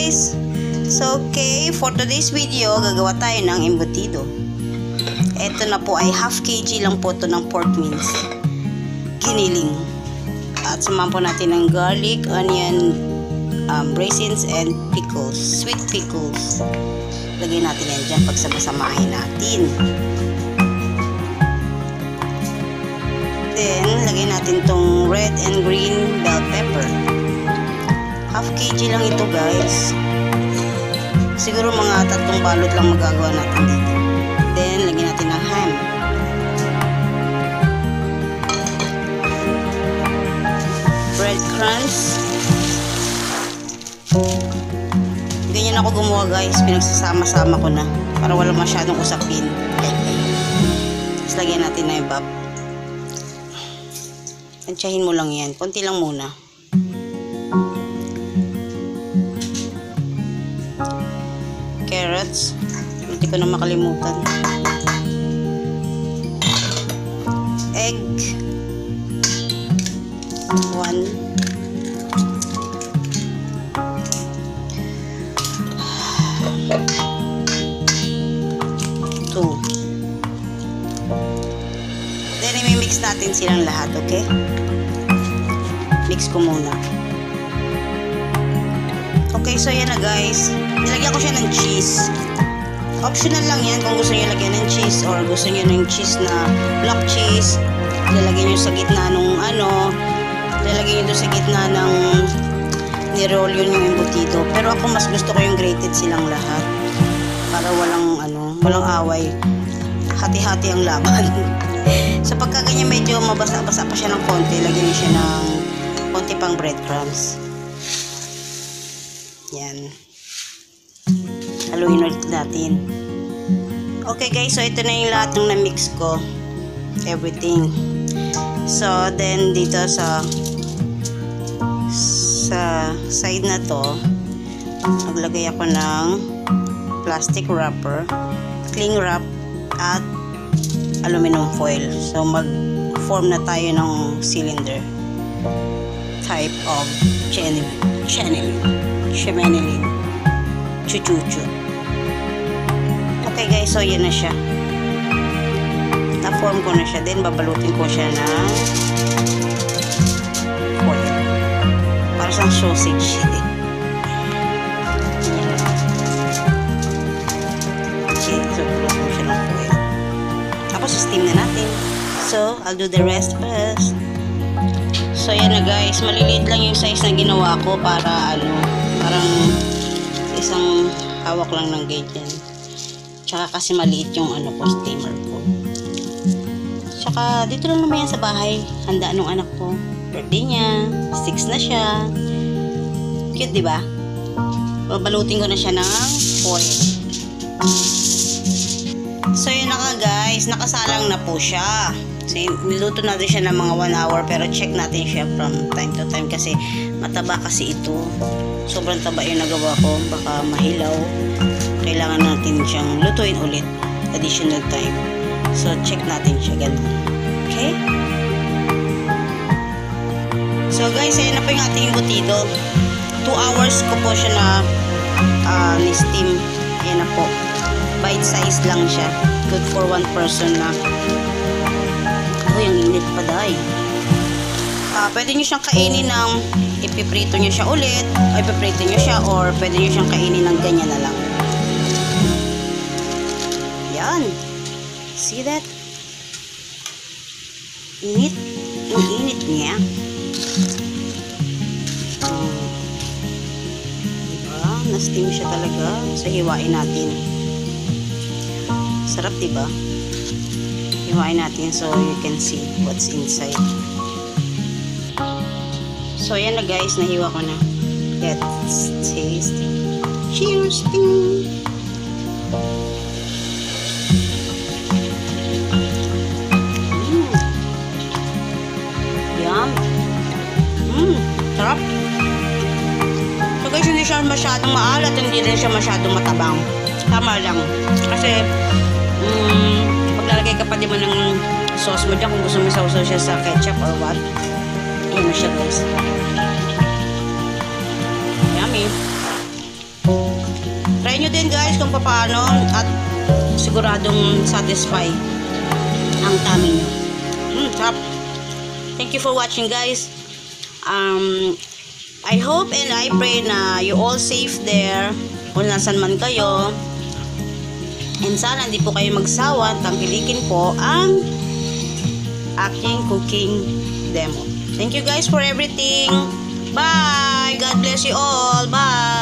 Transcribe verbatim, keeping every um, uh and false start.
guys! So okay, for today's video, gagawa tayo ng embutido. Ito na po ay half kg lang po ito ng pork mince. Giniling. At samahan po natin ng garlic, onion, um, raisins, and pickles. Sweet pickles. Lagyan natin yan dyan pagsama-samahin natin. Then, lagyan natin tong red and green bell pepper. Half kg lang ito guys. Siguro mga tatlong balot lang magagawa natin dito. Then, lagyan natin ng ham. Breadcrumbs. Ganyan ako gumawa guys. Pinagsasama-sama ko na. Para wala masyadong usapin. Tapos lagyan natin na ibab. Tansyahin mo lang yan. Konti lang muna. Carrots. Hindi ko na makalimutan. Egg. One. Two. Then, i-mix natin silang lahat, okay? Mix ko muna. Okay, so yan na guys. Nilagyan ko siya ng cheese. Optional lang yan kung gusto niyo lagyan ng cheese or gusto niyo ng cheese na block cheese. Lalagyan niyo sa gitna nung ano, lalagyan niyo sa gitna ng ni-roll yun yung embutido. Pero ako mas gusto ko yung grated silang lahat. Para walang ano, walang away. Hati-hati ang laban. So pagka ganyan medyo mabasa-basa pa siya ng konti, lagyan niyo siya ng konti pang breadcrumbs. Yan. Haluin ulit natin. Okay guys, so ito na yung lahat ng na-mix ko. Everything. So then dito sa sa side na to, naglagay ako ng plastic wrapper, cling wrap at aluminum foil. So mag-form na tayo ng cylinder type of channeling. Channeling. Shemenelin. Chuchuchu. Okay guys, so yan na siya. Na-form ko na siya. Then babalutin ko siya ng foil. Para sa sausage. Okay, so balutin ko siya ng foil. Tapos steam na natin. So, I'll do the rest first. So yan na guys, maliliit lang yung size na ginawa ko para ano, parang isang hawak lang ng ganyan. Tsaka kasi maliit yung ano ko, steamer ko. Tsaka dito lang naman yan sa bahay. Handa nung anak ko. Birthday niya. Six na siya. Cute, di ba? Babalutin ko na siya ng foil. So yun na ka guys. Nakasalang na po siya. So, niluto natin siya ng mga one hour. Pero check natin siya from time to time. Kasi mataba kasi ito. Sobrang taba yung nagawa ko. Baka mahilaw. Kailangan natin siyang lutuin ulit. Additional time. So, check natin siya. Ganun. Okay? So, guys, ayan na po yung ating embutido. two hours ko po siya na uh, ni-steam. Ayan na po. Bite size lang siya. Good for one person na. Oh, yung init pa dahi. Uh, pwede nyo siyang kainin ng ipiprito nyo siya ulit. O ipiprito nyo siya or pwede nyo siyang kainin ng ganyan na lang. Yan. See that? Init. Ang init niya. Hmm. Diba? Na-steam siya talaga. So, hiwain natin. Sarap, diba? Hiwain natin so you can see what's inside. So, yan na guys. Nahiwa ko na. Let's taste. Cheers! Ting! Mm. Yum! Mmm! Sarap! So guys, hindi siya masyadong maalat. Hindi rin siya masyadong matabang. Tama lang. Kasi, mmm, lalagay ka pa din mo ng sauce mo dyan kung gusto mo sausaw siya sa ketchup or what. Ayan na siya guys. Yummy. Try nyo din guys kung paano at siguradong satisfy ang tummy nyo. Mm, sarap. Thank you for watching guys. Um, I hope and I pray na you all safe there kung nasan man kayo. And sana hindi po kayo magsawa at tangkilikin po ang aking cooking demo. Thank you guys for everything. Bye! God bless you all. Bye!